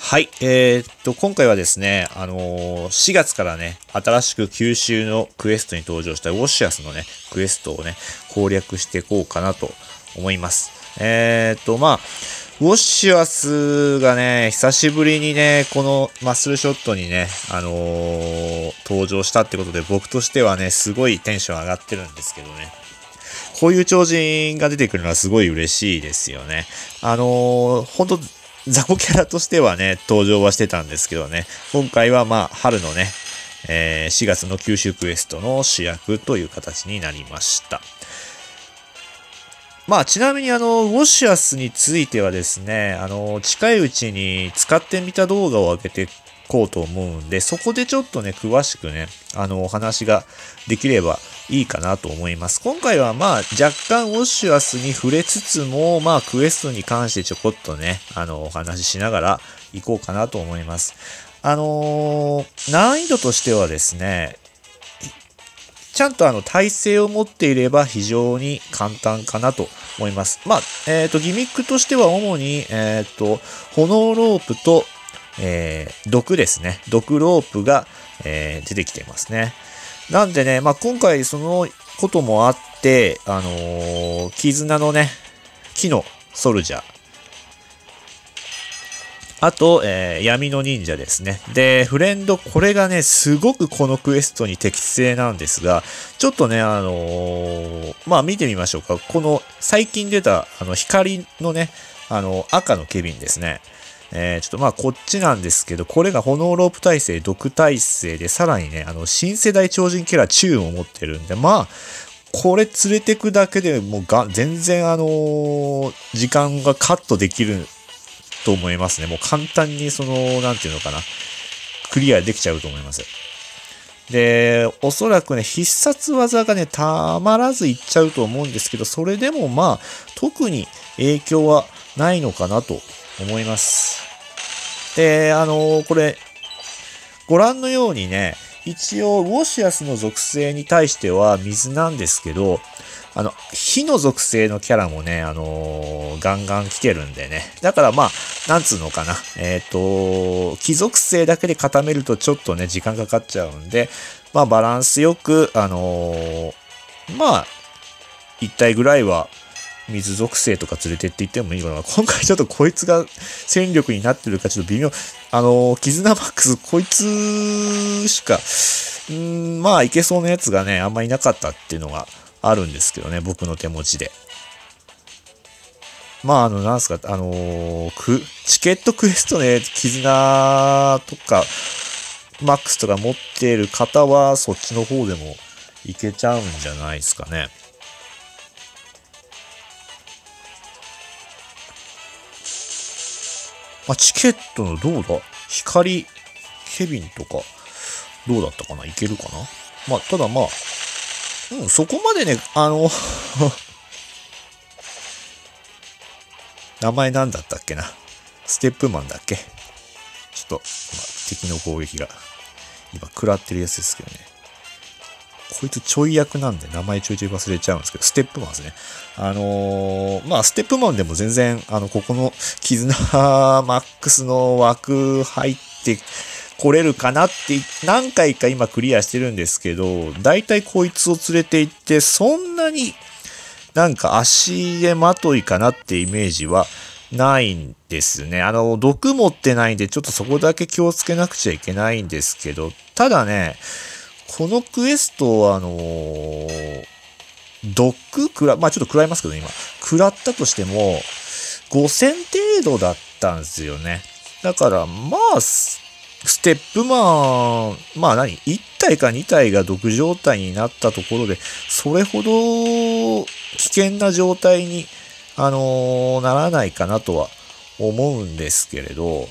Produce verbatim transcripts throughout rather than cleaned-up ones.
はい、えー、っと、今回はですね、あのー、しがつからね、新しく九州のクエストに登場したウォシュアスのね、クエストをね、攻略していこうかなと思います。えー、っと、まあ、ウォシュアスがね、久しぶりにね、このマッスルショットにね、あのー、登場したってことで、僕としてはね、すごいテンション上がってるんですけどね。こういう超人が出てくるのはすごい嬉しいですよね。あのー、ほんと、雑魚キャラとしてはね、登場はしてたんですけどね、今回はまあ、春のね、えー、しがつの九州クエストの主役という形になりました。まあ、ちなみにあの、ウォシュアスについてはですね、あの、近いうちに使ってみた動画を上げていこうと思うんで、そこでちょっとね、詳しくね、あの、お話ができればいいかなと思います。今回はまあ、若干ウォシュアスに触れつつも、まあ、クエストに関してちょこっとね、あの、お話ししながら行こうかなと思います。あのー、難易度としてはですね、ちゃんとあの耐性を持っていれば非常に簡単かなと思います。まあ、えっと、ギミックとしては主に、えっと、炎ロープと、えー、毒ですね。毒ロープが、えー、出てきてますね。なんでね、まあ、今回そのこともあって、あのー、絆のね、木のソルジャー、あと、えー、闇の忍者ですね。で、フレンド、これがね、すごくこのクエストに適正なんですが、ちょっとね、あのー、まあ見てみましょうか。この、最近出た、あの、光のね、あの、赤のケビンですね。えー、ちょっとまあこっちなんですけど、これが炎ロープ耐性、毒耐性で、さらにね、あの、新世代超人キャラチューンを持ってるんで、まあ、これ連れてくだけでもうが、全然あのー、時間がカットできると思いますね。もう簡単にその、なんていうのかな、クリアできちゃうと思います。で、おそらくね、必殺技がね、たまらずいっちゃうと思うんですけど、それでもまあ、特に影響はないのかなと思います。で、あのー、これ、ご覧のようにね、一応、ウォシュアスの属性に対しては水なんですけど、あの、火の属性のキャラもね、あのー、ガンガン来てるんでね。だからまあ、なんつうのかな。えっと、火属性だけで固めるとちょっとね、時間かかっちゃうんで、まあ、バランスよく、あのー、まあ、一体ぐらいは、水属性とか連れてっていってもいいかな。今回ちょっとこいつが戦力になってるかちょっと微妙。あのー、絆マックス、こいつしか、うーん、まあ、いけそうなやつがね、あんまいなかったっていうのが、あるんですけどね、僕の手持ちで。まあ、あの、なんすか、あのー、く、チケットクエストね、絆とか、マックスとか持っている方は、そっちの方でもいけちゃうんじゃないですかね。まあ、チケットのどうだ光、ケビンとか、どうだったかないけるかな。まあ、ただまあ、うん、そこまでね、あの、名前なんだったっけな。ステップマンだっけ。ちょっと、まあ、敵の攻撃が、今、食らってるやつですけどね。こいつちょい役なんで名前ちょいちょい忘れちゃうんですけど、ステップマンですね。あのー、まあ、ステップマンでも全然、あの、ここの絆マックスの枠入ってこれるかなって何回か今クリアしてるんですけど、だいたいこいつを連れて行って、そんなになんか足でまといかなってイメージはないんですね。あの、毒持ってないんで、ちょっとそこだけ気をつけなくちゃいけないんですけど、ただね、このクエスト、あのー、毒食ら、まあちょっと食らいますけど、今。食らったとしても、ごせん程度だったんですよね。だから、まあ、ステップマン、まあ何 ?いち 体かに体が毒状態になったところで、それほど危険な状態に、あのー、ならないかなとは思うんですけれど、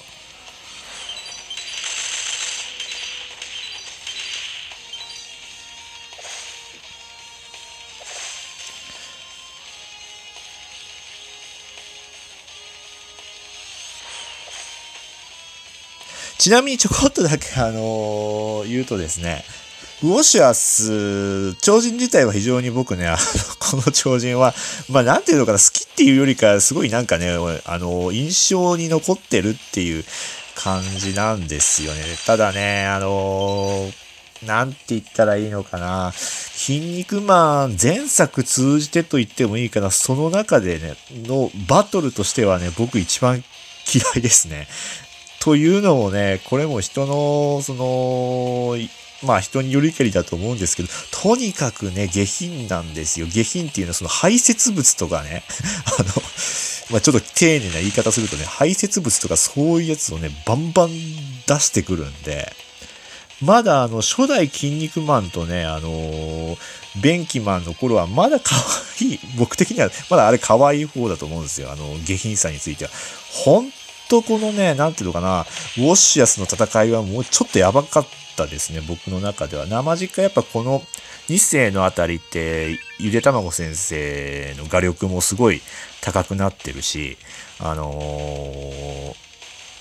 ちなみにちょこっとだけあのー、言うとですね、ウォシュアス、超人自体は非常に僕ね、あの、この超人は、まあなんていうのかな、好きっていうよりか、すごいなんかね、あの、印象に残ってるっていう感じなんですよね。ただね、あのー、なんて言ったらいいのかな。筋肉マン前作通じてと言ってもいいかな。その中でね、のバトルとしてはね、僕一番嫌いですね。というのもね、これも人の、その、まあ人によりけりだと思うんですけど、とにかくね、下品なんですよ。下品っていうのはその排泄物とかね、あの、まあちょっと丁寧な言い方するとね、排泄物とかそういうやつをね、バンバン出してくるんで、まだあの、初代筋肉マンとね、あのー、ベンキマンの頃はまだ可愛い、僕的にはまだあれ可愛い方だと思うんですよ。あの、下品さについては。本当このね、なんていうのかな、ウォッシュアスの戦いはもうちょっとやばかったですね、僕の中では。生実やっぱこのに世のあたりって、ゆでたまご先生の画力もすごい高くなってるし、あのー、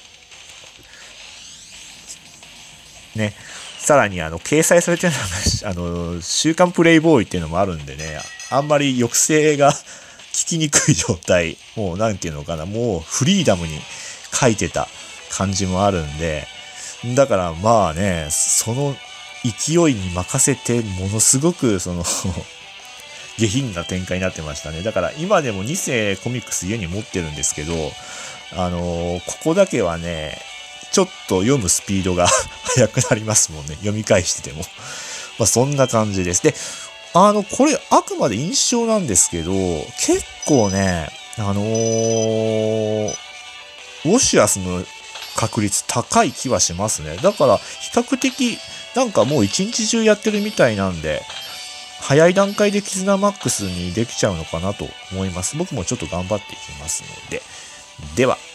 ね、さらにあの掲載されてるのがあの週刊プレイボーイっていうのもあるんでね、あんまり抑制が効きにくい状態、もうなんていうのかな、もうフリーダムに書いてた感じもあるんで、だからまあね、その勢いに任せてものすごくその下品な展開になってましたね。だから今でもに世コミックス家に持ってるんですけど、あのー、ここだけはね、ちょっと読むスピードが速くなりますもんね。読み返してても。まあそんな感じです。で、あの、これあくまで印象なんですけど、結構ね、あのー、ウォシュアスの確率高い気はしますね。だから比較的なんかもう一日中やってるみたいなんで、早い段階でキズナマックスにできちゃうのかなと思います。僕もちょっと頑張っていきますので。では。